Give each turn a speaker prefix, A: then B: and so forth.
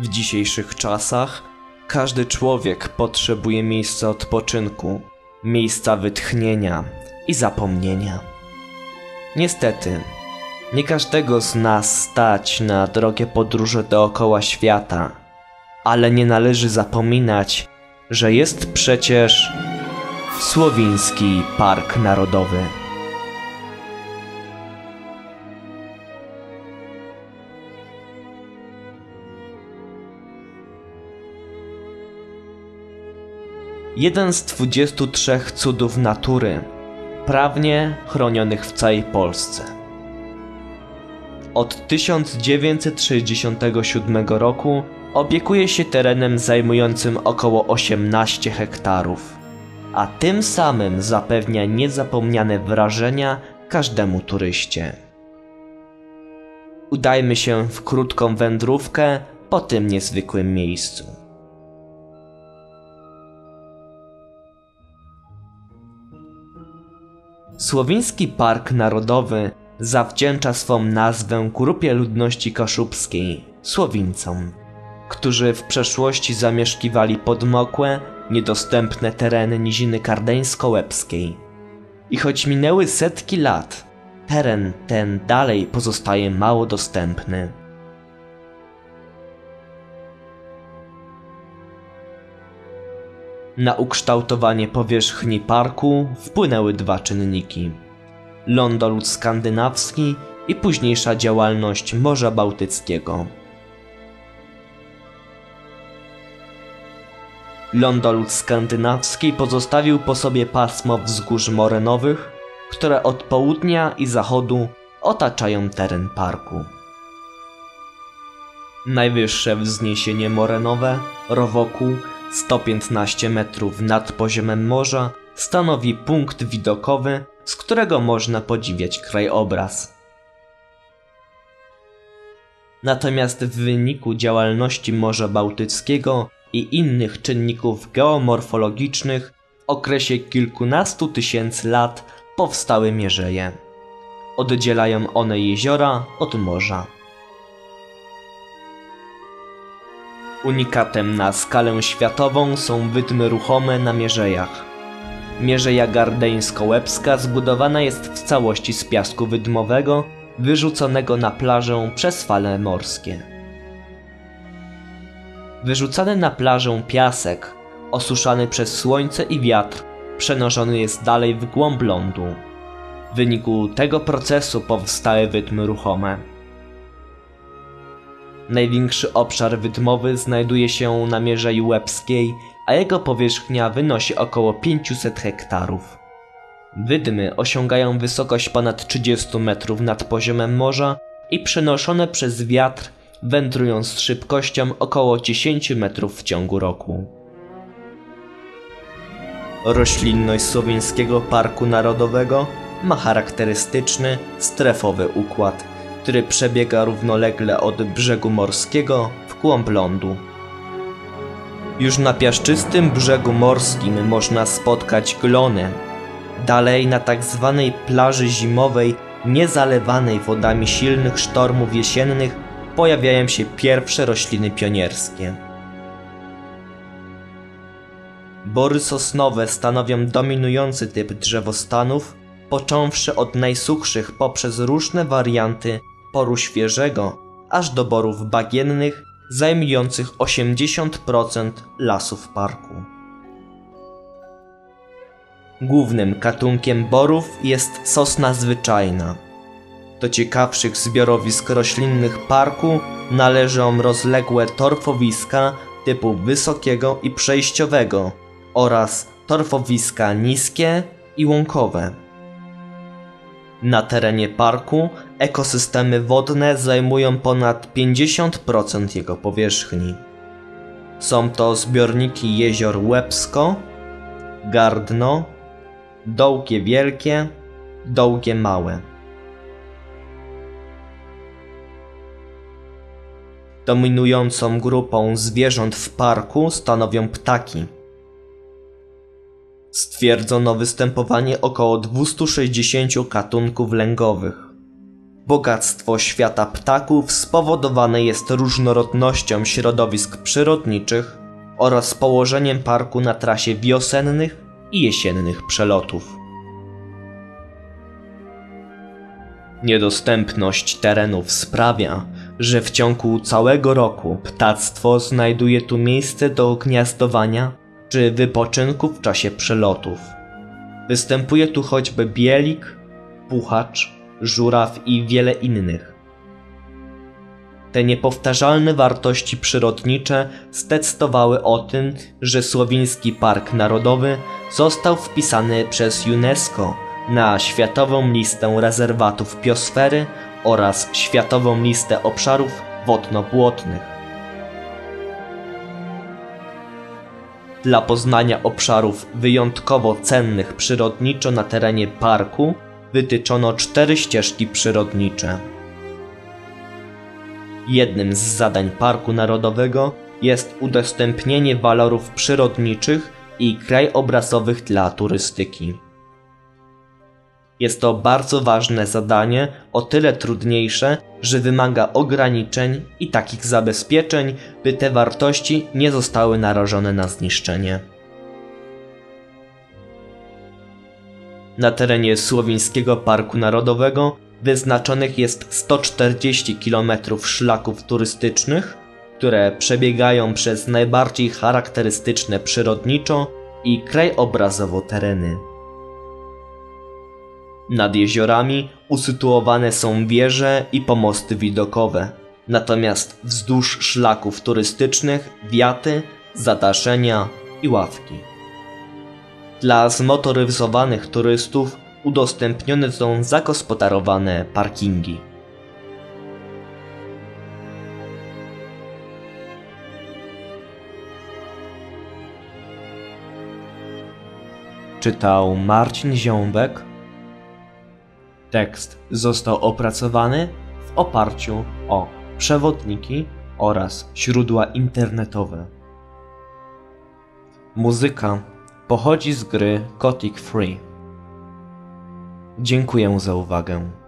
A: W dzisiejszych czasach każdy człowiek potrzebuje miejsca odpoczynku, miejsca wytchnienia i zapomnienia. Niestety, nie każdego z nas stać na drogie podróże dookoła świata, ale nie należy zapominać, że jest przecież Słowiński Park Narodowy. Jeden z 23 cudów natury, prawnie chronionych w całej Polsce. Od 1967 roku opiekuje się terenem zajmującym około 18 hektarów, a tym samym zapewnia niezapomniane wrażenia każdemu turyście. Udajmy się w krótką wędrówkę po tym niezwykłym miejscu. Słowiński Park Narodowy zawdzięcza swą nazwę grupie ludności kaszubskiej, Słowińcom, którzy w przeszłości zamieszkiwali podmokłe, niedostępne tereny Niziny Kardeńsko-Łebskiej. I choć minęły setki lat, teren ten dalej pozostaje mało dostępny. Na ukształtowanie powierzchni parku wpłynęły dwa czynniki: lądolód skandynawski i późniejsza działalność Morza Bałtyckiego. Lądolód skandynawski pozostawił po sobie pasmo wzgórz morenowych, które od południa i zachodu otaczają teren parku. Najwyższe wzniesienie morenowe, Rowokół, 115 metrów nad poziomem morza, stanowi punkt widokowy, z którego można podziwiać krajobraz. Natomiast w wyniku działalności Morza Bałtyckiego i innych czynników geomorfologicznych w okresie kilkunastu tysięcy lat powstały mierzeje. Oddzielają one jeziora od morza. Unikatem na skalę światową są wydmy ruchome na mierzejach. Mierzeja Gardeńsko-Łebska zbudowana jest w całości z piasku wydmowego wyrzuconego na plażę przez fale morskie. Wyrzucany na plażę piasek, osuszany przez słońce i wiatr, przenoszony jest dalej w głąb lądu. W wyniku tego procesu powstały wydmy ruchome. Największy obszar wydmowy znajduje się na Mierzei Łebskiej, a jego powierzchnia wynosi około 500 hektarów. Wydmy osiągają wysokość ponad 30 metrów nad poziomem morza i przenoszone przez wiatr wędrują z szybkością około 10 metrów w ciągu roku. Roślinność Słowińskiego Parku Narodowego ma charakterystyczny, strefowy układ, który przebiega równolegle od brzegu morskiego w głąb lądu. Już na piaszczystym brzegu morskim można spotkać glony. Dalej na tak zwanej plaży zimowej, niezalewanej wodami silnych sztormów jesiennych, pojawiają się pierwsze rośliny pionierskie. Bory sosnowe stanowią dominujący typ drzewostanów, począwszy od najsuchszych poprzez różne warianty boru świeżego, aż do borów bagiennych, zajmujących 80% lasów parku. Głównym gatunkiem borów jest sosna zwyczajna. Do ciekawszych zbiorowisk roślinnych parku należą rozległe torfowiska typu wysokiego i przejściowego oraz torfowiska niskie i łąkowe. Na terenie parku ekosystemy wodne zajmują ponad 50% jego powierzchni. Są to zbiorniki jezior Łebsko, Gardno, Dołgie Wielkie, Dołgie Małe. Dominującą grupą zwierząt w parku stanowią ptaki. Stwierdzono występowanie około 260 gatunków lęgowych. Bogactwo świata ptaków spowodowane jest różnorodnością środowisk przyrodniczych oraz położeniem parku na trasie wiosennych i jesiennych przelotów. Niedostępność terenów sprawia, że w ciągu całego roku ptactwo znajduje tu miejsce do gniazdowania czy wypoczynku w czasie przelotów. Występuje tu choćby bielik, puchacz, żuraw i wiele innych. Te niepowtarzalne wartości przyrodnicze zdecydowały o tym, że Słowiński Park Narodowy został wpisany przez UNESCO na Światową Listę Rezerwatów Biosfery oraz Światową Listę Obszarów Wodno-Błotnych. Dla poznania obszarów wyjątkowo cennych przyrodniczo na terenie parku wytyczono 4 ścieżki przyrodnicze. Jednym z zadań Parku Narodowego jest udostępnienie walorów przyrodniczych i krajobrazowych dla turystyki. Jest to bardzo ważne zadanie, o tyle trudniejsze, że wymaga ograniczeń i takich zabezpieczeń, by te wartości nie zostały narażone na zniszczenie. Na terenie Słowińskiego Parku Narodowego wyznaczonych jest 140 km szlaków turystycznych, które przebiegają przez najbardziej charakterystyczne przyrodniczo i krajobrazowo tereny. Nad jeziorami usytuowane są wieże i pomosty widokowe, natomiast wzdłuż szlaków turystycznych wiaty, zadaszenia i ławki. Dla zmotoryzowanych turystów udostępnione są zagospodarowane parkingi. Czytał Marcin Ziąbek. Tekst został opracowany w oparciu o przewodniki oraz źródła internetowe. Muzyka pochodzi z gry Gothic 3. Dziękuję za uwagę.